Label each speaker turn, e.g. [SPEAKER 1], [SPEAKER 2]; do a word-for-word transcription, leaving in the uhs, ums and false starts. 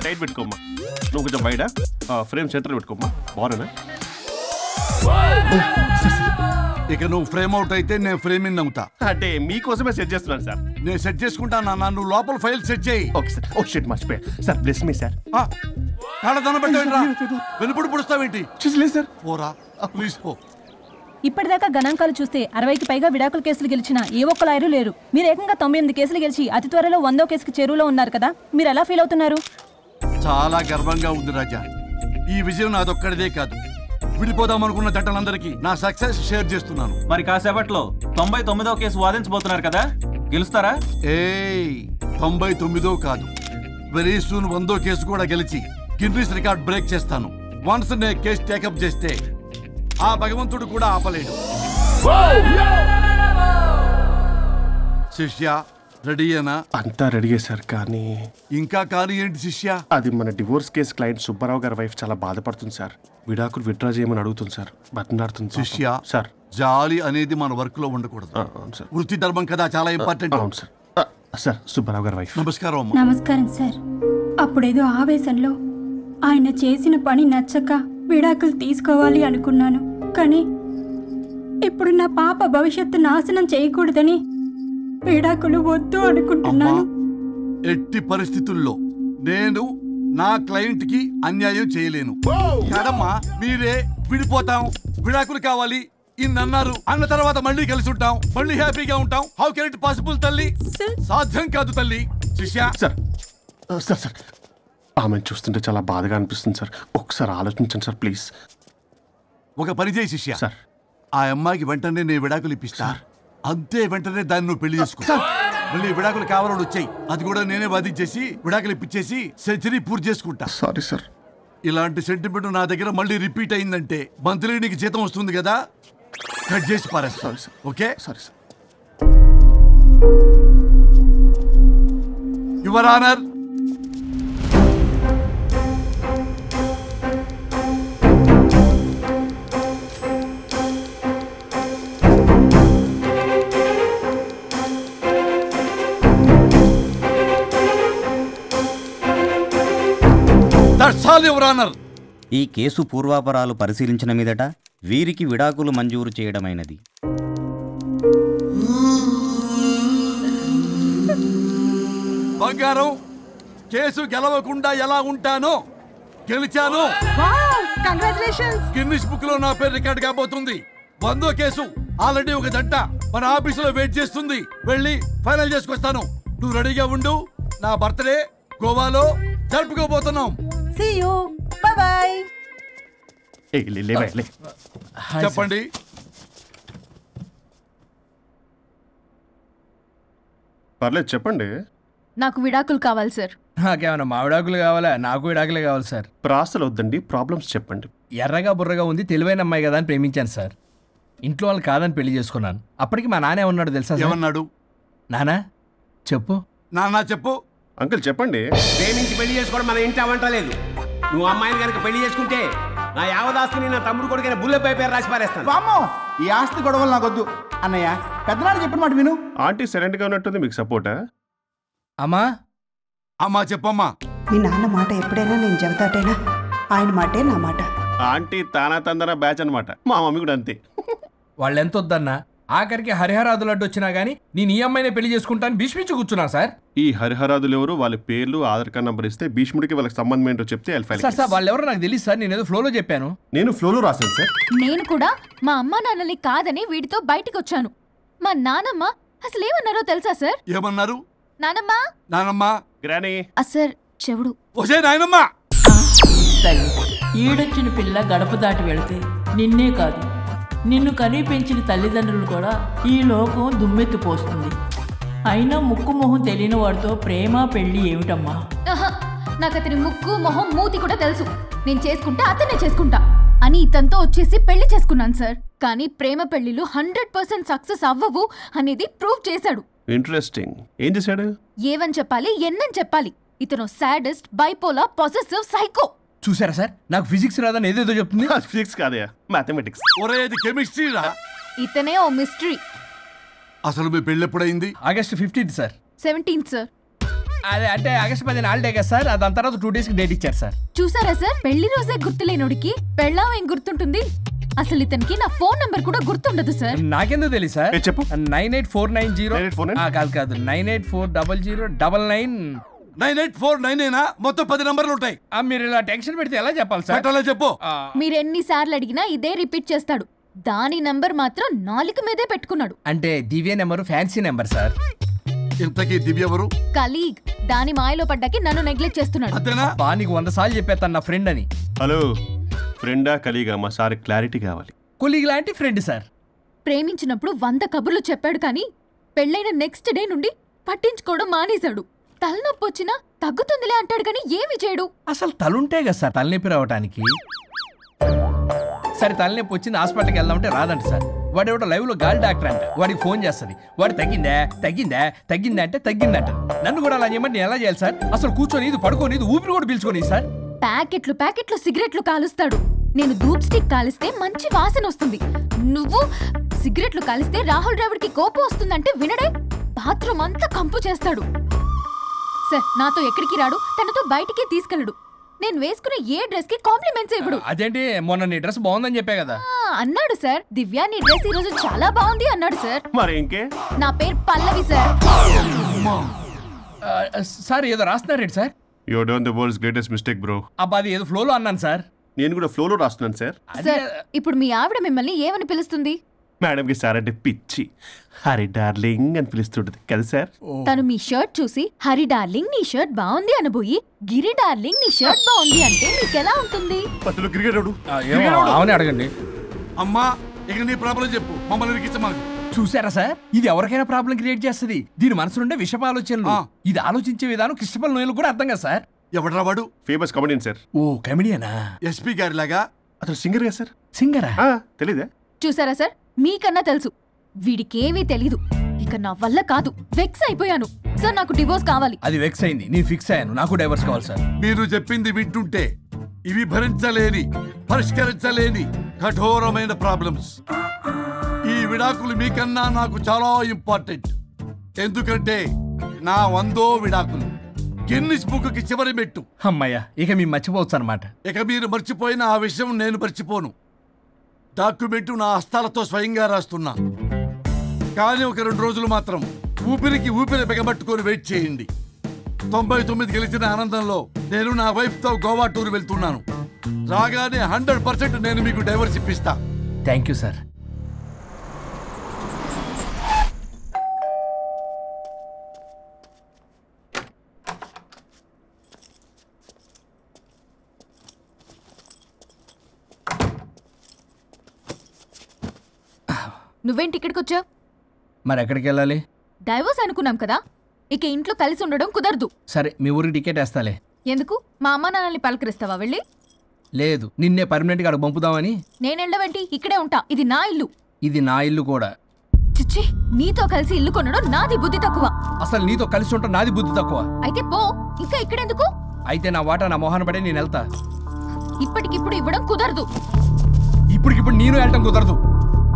[SPEAKER 1] Side పెట్టుకోమ్మా. నువ్వు కొంచెం బయట ఫ్రేమ్ సెంటర్ పెట్టుకోమ్మా. బాగున్నా?
[SPEAKER 2] ఇక నువ్వు ఫ్రేమ్ అవుట్ అయితే నేను ఫ్రేమ్ ఇన్ అవుతా.
[SPEAKER 1] అంటే మీకోసమే సెట్ చేస్తున్నాను సార్.
[SPEAKER 2] నేను సెట్ చేసుకుంటాను. నువ్వు లోపల ఫైల్ సెట్ చేయి.
[SPEAKER 1] Okay sir. ఓ షిట్ మర్చిపోయా సార్. Bless me sir.
[SPEAKER 2] వెనుపుడు పుడుస్తావేంటి?
[SPEAKER 1] చూసలేదు సార్.
[SPEAKER 2] పోరా ప్లీజ్ పో.
[SPEAKER 3] ఇప్పటిదాకా గణాంకాలు చూస్తే అరవైకి పైగా విడాకుల కేసులు గెలిచిన ఏ ఒక్క లాయరు లేరు. మీరు ఏకంగా తొంభై ఎనిమిది కేసులు గెలిచి అతి త్వరలో వందో కేసుకి చెరువులో ఉన్నారు కదా, మీరు ఎలా ఫీల్ అవుతున్నారు?
[SPEAKER 2] చాలా గర్వంగా ఉంది రాజా. ఈ విజయం నాదొక్కడిదే కాదు, విడిపోదాం అనుకున్న జంటలందరికీ నా సక్సెస్ షేర్ చేస్తున్నాను.
[SPEAKER 4] మరి కాసేపట్లో తొంభై తొమ్మిదో కేసు వాదించబోతున్నారు కదా, గెలుస్తారా?
[SPEAKER 2] ఏయ్ తొంభై తొమ్మిదో కాదు, వెరీ సూన్ వందో కేసు కూడా గెలిచి గిన్నిస్ రికార్డ్ బ్రేక్ చేస్తాను. వన్స్ నే కేసు టేకప్ చేస్తే ఆ భగవంతుడు కూడా ఆపలేడు. శిష్య రెడీయేనా?
[SPEAKER 1] అంతా రెడీ సార్. కానీ
[SPEAKER 2] ఇంకా కానీ ఏంటి శిష్య?
[SPEAKER 1] అది మన డివోర్స్ కేసు క్లయింట్ సుబ్బారావు గారి వైఫ్ చాలా బాధపడుతుంది సార్. విడాకులు విత్డ్రా చేయమని అడుగుతుంది సార్. బతినాడుతుంది
[SPEAKER 2] శిష్య.
[SPEAKER 1] సార్
[SPEAKER 2] జాలి అనేది మన వర్క్ లో ఉండకూడదు. వృత్తి ధర్మం కదా, చాలా ఇంపార్టెంట్.
[SPEAKER 1] అవును సార్. సార్ సుబ్బారావు గారి వైఫ్.
[SPEAKER 2] నమస్కారం.
[SPEAKER 5] నమస్కారం సార్. అప్పుడేదో ఆవేశంలో ఆయన చేసిన పని నచ్చక విడాకులు తీసుకోవాలి అనుకున్నాను. కానీ ఇప్పుడు నా పాప భవిష్యత్తు నాశనం చేయకూడదని విడాకులు వద్దు అనుకుంటున్నాను.
[SPEAKER 2] ఎట్టి పరిస్థితుల్లో నేను నా క్లయింట్ కి అన్యాయం చేయలేను కదమ్మా. మీరే విడిపోతాం, విడాకులు కావాలి ఇన్నన్నారు అన్న తర్వాత మళ్ళీ కలిసి ఉంటాం, మళ్ళీ హ్యాపీగా ఉంటాం. హౌ కెన్ ఇట్ పాసిబుల్ తల్లి? సాధ్యం కాదు తల్లి. శిష్య
[SPEAKER 1] సార్ సార్ సార్ ఆమెను చూస్తుంటే చాలా బాధగా అనిపిస్తుంది సార్. ఒకసారి ఆలోచించండి సార్ ప్లీజ్.
[SPEAKER 2] ఒక పని చేయి శిష్య.
[SPEAKER 1] సార్
[SPEAKER 2] ఆ అమ్మాయికి వెంటనే నేను విడాకులు ఇప్పిస్తా. అంతే వెంటనే దాన్ని నువ్వు పెళ్లి చేసుకో. మళ్ళీ విడాకులు కావాలని వచ్చాయి, అది కూడా నేనే వాదించేసి విడాకులు ఇప్పించేసి సెంచరీ పూర్తి చేసుకుంటా.
[SPEAKER 1] Sorry sir.
[SPEAKER 2] ఇలాంటి సెంటిమెంట్ నా దగ్గర మళ్ళీ రిపీట్ అయిందంటే మంత్లీ నీకు జీతం వస్తుంది కదా, కట్ చేసి పారేస్తా.
[SPEAKER 1] Sorry sir.
[SPEAKER 2] Okay
[SPEAKER 1] sorry sir.
[SPEAKER 2] Your honour,
[SPEAKER 6] ఈ కేసు పూర్వాపరాలు పరిశీలించిన మీదట వీరికి విడాకులు మంజూరు చేయడమైనది.
[SPEAKER 2] బంగారం, కేసు గెలవకుండా ఎలా ఉంటానో గెలిచాను. గిన్నిస్ బుక్ లో నా పేరు రికార్డ్ కాబోతుంది. వందో కేసు ఆల్రెడీ ఒక జంట మన ఆఫీసులో వెయిట్ చేస్తుంది. వెళ్ళి ఫైనల్ చేసుకొస్తాను. నువ్వు రెడీగా ఉండు. నా బర్త్డే గోవాలో జరుపుకోబోతున్నాం. చెప్పండి.
[SPEAKER 1] పర్లేదు చెప్పండి.
[SPEAKER 3] నాకు విడాకులు కావాలి సార్.
[SPEAKER 7] నాకేమన్నా మా విడాకులు కావాలా? నాకు విడాకులే కావాలి సార్.
[SPEAKER 1] ప్రాసలు వద్దండి, ప్రాబ్లమ్స్ చెప్పండి.
[SPEAKER 7] ఎర్రగా బుర్రగా ఉంది, తెలివైన అమ్మాయి కదా అని ప్రేమించాను సార్. ఇంట్లో వాళ్ళు కాదని పెళ్లి చేసుకున్నాను. అప్పటికి మా నాన్న ఏమన్నాడు తెలుసా?
[SPEAKER 2] ఏమన్నాడు?
[SPEAKER 7] నానా చెప్పు.
[SPEAKER 2] నాన్న చెప్పు.
[SPEAKER 1] అంకుల్ చెప్పండి.
[SPEAKER 8] ప్రేమించి పెళ్లి చేసుకోవడం మన ఇంటి అవంటలేదు. నువ్వు అమ్మాయిని కనుక పెళ్లి చేసుకుంటే నా యావదాస్తిని నా తమ్ముడు కొడుకైన బుల్లెపై పేరు రాసి పారేస్తాను.
[SPEAKER 9] వామ్మో, ఈ ఆస్తి గొడవలు నాకొద్దు. అన్నయ్య పెద్దనాడు చెప్పిన మాట విను.
[SPEAKER 1] ఆంటీ సైలెంట్ గా ఉన్నట్టుంది, మీకు సపోర్టా?
[SPEAKER 7] అమ్మా
[SPEAKER 2] అమ్మా చెప్పమ్మా.
[SPEAKER 10] మీ నాన్న మాట ఎప్పుడైనా నేను చెబుతాటేనా? ఆయన మాటే నా మాట.
[SPEAKER 1] ఆంటీ తానా తందన బ్యాచ్ అనమాట. మా మమ్మీ కూడా అంతే.
[SPEAKER 7] వాళ్ళు ఎంత వద్దన్నా ఆఖరికి హరిహరాదులు అడ్డు వచ్చినా గానీ నేను ఈ అమ్మాయినే పెళ్లి చేసుకుంటాను భీష్మించి కూర్చున్నా సార్.
[SPEAKER 1] ఈ హరిహరాదులు ఎవరు, వాళ్ళ పేర్లు ఆధార్ కార్డ్ నంబర్ ఇస్తే భీష్ముడికి వాళ్ళకి సంబంధం ఏంటో చెప్తే
[SPEAKER 7] సార్ సార్ వాళ్ళు ఎవరో నాకు తెలియదు సార్. నేను ఏదో ఫ్లోలో చెప్పాను.
[SPEAKER 1] నేను ఫ్లోలో రాశాను సార్.
[SPEAKER 3] నేను కూడా మా అమ్మ నాన్నని కాదని వీడితో బయటికి వచ్చాను. మా నానమ్మ అసలు ఏమన్నారో తెలుసా సార్?
[SPEAKER 2] ఏమన్నారు?
[SPEAKER 3] నానమ్మ
[SPEAKER 2] నానమ్మ
[SPEAKER 1] గ్రానీ
[SPEAKER 3] సార్ చెవుడు.
[SPEAKER 2] ఒసే నాయనమ్మ,
[SPEAKER 11] ఈడొచ్చిన పిల్ల గడప దాటి వెళితే నిన్నే కాదు నిన్ను కనీ పెంచిన తల్లిదండ్రులు కూడా ఈ లోకం దుమ్మెత్తిపోస్తుంది. అయినా ముక్కు మొహం తెలియని వాడితో ప్రేమ పెళ్లి ఏమిటమ్మా?
[SPEAKER 3] నాకు అతని ముక్కు మొహం మూతి కూడా తెలుసు. నేను చేసుకుంటా అతనే చేసుకుంటా అని ఇతనితో వచ్చేసి పెళ్లి చేసుకున్నాను సార్. కానీ ప్రేమ పెళ్లిలు హండ్రెడ్ పర్సెంట్ సక్సెస్ అవ్వవు అనేది ప్రూవ్ చేశాడు.
[SPEAKER 1] ఇంట్రెస్టింగ్. ఏం చేశాడు?
[SPEAKER 3] ఏవని చెప్పాలి, ఎన్నని చెప్పాలి. ఇతను సాడెస్ట్, బైపోలార్, పొసెసివ్, సైకో.
[SPEAKER 7] చూసారా సార్, నాకు ఫిజిక్స్ రాదని ఏదేదో చెప్తుంది.
[SPEAKER 1] ఫిజిక్స్ కాదయా, మ్యాథమెటిక్స్.
[SPEAKER 2] ఒరేది కెమిస్ట్రీ రా.
[SPEAKER 3] ఇతనే ఓ మిస్టరీ.
[SPEAKER 2] అసలు మీ పెళ్ళి ఎప్పుడైంది?
[SPEAKER 7] August fifteenth sir.
[SPEAKER 3] Seventeenth sir.
[SPEAKER 7] అదే అంటే ఆగస్ట్ పదిహేను హాలిడే కదా సార్, దాని తర్వాత టూ డేస్ కి డేట్ ఇచ్చారు సార్.
[SPEAKER 3] చూసారా సార్, పెళ్లి రోజే గుర్తులేనోడికి పెళ్ళాం ఏం గుర్తుంటుంది? అసలు ఇతనికి నా ఫోన్ నంబర్ కూడా గుర్తుండదు సార్.
[SPEAKER 7] నాకెందుకు తెలియదు సార్?
[SPEAKER 1] చెప్పు.
[SPEAKER 7] Nine eight four nine zero కాదు కాదు nine eight four double zero double nine
[SPEAKER 2] nine eight four nine అయినా మొత్తం పది నంబర్లు ఉంటాయి.
[SPEAKER 7] మీరు ఇలా టెన్షన్ పెడితే ఎలా చెప్పాలి సార్?
[SPEAKER 2] అలా చెప్పు.
[SPEAKER 3] మీరు ఎన్నిసార్లు అడిగినా ఇదే రిపీట్ చేస్తాడు. దాని నంబర్ మాత్రం నాలుక మీదే పెట్టుకున్నాడు.
[SPEAKER 7] అంటే Divya number fancy number sir.
[SPEAKER 2] ఇంతకీ దివ్య ఎవరు?
[SPEAKER 3] కలీగ్. దాని మాయలో పడ్డాకి నన్ను నెగ్లెక్ట్ చేస్తున్నాడు.
[SPEAKER 2] అంతేనా?
[SPEAKER 7] బా నీకు వంద సార్లు చెప్పేస్తాను నా ఫ్రెండ్ అని.
[SPEAKER 1] హలో, ఫ్రెండా కలీగా? మా సార్ క్లారిటీ కావాలి.
[SPEAKER 7] కొలీగ్ లాంటి ఫ్రెండ్ సార్.
[SPEAKER 3] ప్రేమించినప్పుడు వంద కబుర్లు చెప్పాడు కానీ పెళ్ళైన నెక్స్ట్ డే నుండి పట్టించుకోవడం మానేశాడు. తలనొప్పి వచ్చినా తగ్గుతుందిలే అంటాడు కానీ ఏమి చేయడు.
[SPEAKER 7] అసలు తలుంటే కదా సార్ తలనొప్పి రావటానికి. సరే తలనొప్పి వచ్చింది హాస్పిటల్కి వెళ్దామంటే రాదంట సార్. వాడు ఎవడో లైవ్ లో గాలి డాక్టర్ అంట, వాడికి ఫోన్ చేస్తుంది. వాడు తగ్గిందా తగ్గిందా తగ్గిందా అంటే తగ్గిందంట. నన్ను కూడా అలా చేయమంటే నేను ఎలా చేయాలి సార్? అసలు కూర్చొని ఇది పడుకోని ఇది ఊపిరి కూడా పీల్చుకొని సార్.
[SPEAKER 3] ప్యాకెట్లు ప్యాకెట్లు సిగరెట్లు కాలుస్తాడు. నేను ధూప్ స్టిక్ కాలిస్తే మంచి వాసన వస్తుంది. నువ్వు సిగరెట్లు కాలిస్తే రాహుల్ ద్రావిడ్ కి కోపం వస్తుందంటే వినడే. బాత్రూమ్ అంతా కంపు చేస్తాడు. సార్ నాతో ఎక్కడికి రాడు, తనతో బయటికి తీసుకెళ్ళడు. నేను వేసుకునే ఏ డ్రెస్ కి కాంప్లిమెంట్స్ ఇవ్వడు.
[SPEAKER 7] అదేంటి మొన్న నీ డ్రెస్ బాగుందని చెప్పే కదా
[SPEAKER 3] అన్నాడు సార్. దివ్య నీ డ్రెస్ ఈ రోజు చాలా బాగుంది అన్నాడు సార్.
[SPEAKER 1] మరి ఇంకే?
[SPEAKER 3] నా పేరు పల్లవి సార్.
[SPEAKER 7] సార్ ఏదో రాస్తున్నారేంటి sir?
[SPEAKER 1] You done the world's greatest mistake bro.
[SPEAKER 7] అబ్బా అది ఏదో ఫ్లోలో అన్నాను సార్.
[SPEAKER 1] నేను కూడా ఫ్లోలో రాస్తున్నాను సార్.
[SPEAKER 3] సార్ ఇప్పుడు మీ ఆవిడ మిమ్మల్ని ఏమని పిలుస్తుంది?
[SPEAKER 1] మేడంకి సార్ అంటే పిచ్చి. హరి డార్లింగ్ అని పిలుస్తుంటది కదా సార్.
[SPEAKER 3] తను మీ షర్ట్ చూసి హరి డార్లింగ్ నీ షర్ట్ బాగుంది అనబోయి గిరి డార్లింగ్ నీ షర్ట్ బాగుంది అంటే మీకు ఎలా ఉంటుంది?
[SPEAKER 7] అవునే అడగండి.
[SPEAKER 2] అమ్మా ఇక నీ ప్రాబ్లం చెప్పు, మమ్మల్ని ఇరికించమాకు.
[SPEAKER 7] చూసారా సార్, ఇది ఎవరికైనా ప్రాబ్లం క్రియేట్ చేస్తుంది. దీని మనసు నుండే విషప ఆలోచనలు. ఇది ఆలోచించే విధానం కృష్ణపల్ నోయలు కూడా అర్థం కదా సార్.
[SPEAKER 2] ఎవడ్రా వాడు?
[SPEAKER 1] Famous comedian sir.
[SPEAKER 7] ఓ కమెడియనా?
[SPEAKER 2] ఎస్పీ గారి లాగా.
[SPEAKER 1] అతను సింగర్ కదా సార్.
[SPEAKER 7] సింగరా?
[SPEAKER 1] తెలీదా?
[SPEAKER 3] చూసారా సార్, మీకన్నా తెలుసు. వీడికేమీ తెలీదు. ఇక నా వల్ల కాదు, వెక్స్ అయిపోయాను సార్. నాకు డివోర్స్ కావాలి.
[SPEAKER 7] అది వెక్స్ అయింది, నేను ఫిక్స్ అయ్యాను. నాకు డైవర్స్ కావాలి సార్.
[SPEAKER 2] మీరు చెప్పింది వింటుంటే ఇవి భరించలేని పరిష్కరించలేని కఠోరమైన ప్రాబ్లమ్స్. ఈ విడాకులు మీకన్నా నాకు చాలా ఇంపార్టెంట్. ఎందుకంటే నా వందో విడాకులు గిన్నిస్ బుక్కి చివరి మెట్టు.
[SPEAKER 7] అమ్మయ్యా, ఇక మేము మర్చిపోవచ్చు అనమాట.
[SPEAKER 2] ఇక మీరు మర్చిపోయిన ఆ విషయం నేను మర్చిపోను. డాక్యుమెంటు నా హస్తాలతో స్వయంగా రాస్తున్నా. కానీ ఒక రెండు రోజులు మాత్రం ఊపిరికి ఊపిరి బిగబట్టుకొని వెయిట్ చేయండి. తొంభై తొమ్మిది గెలిచిన ఆనందంలో నేను నా వైఫ్తో గోవా టూర్ వెళ్తున్నాను. రాగానే హండ్రెడ్ పర్సెంట్ నేను మీకు డైవర్స్ ఇప్పిస్తా.
[SPEAKER 7] Thank you sir.
[SPEAKER 3] నువ్వేంటి ఇక్కడికి వచ్చావు?
[SPEAKER 7] మరి ఎక్కడికి వెళ్ళాలి?
[SPEAKER 3] డైవోర్స్ అనుకున్నాం కదా, ఇక ఇంట్లో కలిసి ఉండడం కుదరదు.
[SPEAKER 7] సరే మీ ఊరికి టికెట్ వేస్తాలే.
[SPEAKER 3] ఎందుకు? మా అమ్మ నాన్నల్ని పలకరిస్తావా వెళ్ళి?
[SPEAKER 7] లేదు, నిన్నే పర్మనెంట్ గా అక్కడ పంపుదామని.
[SPEAKER 3] నేను వెళ్ళవేంటి, ఇక్కడే ఉంటా. ఇది నా ఇల్లు.
[SPEAKER 7] ఇది నా ఇల్లు కూడా.
[SPEAKER 3] చిచ్చి, నీతో కలిసి ఇల్లు కొనడం నాది బుద్ధి తక్కువ.
[SPEAKER 7] అసలు నీతో కలిసి ఉంటా నాది బుద్ధి తక్కువ.
[SPEAKER 3] అయితే పో, ఇంకా ఇక్కడెందుకు?
[SPEAKER 7] అయితే నా వాటా నా మొహాన పడే నేను వెళ్తా.
[SPEAKER 3] ఇప్పటికిప్పుడు ఇవ్వడం కుదరదు.
[SPEAKER 7] ఇప్పటికిప్పుడు నేను వెళ్ళటం కుదరదు.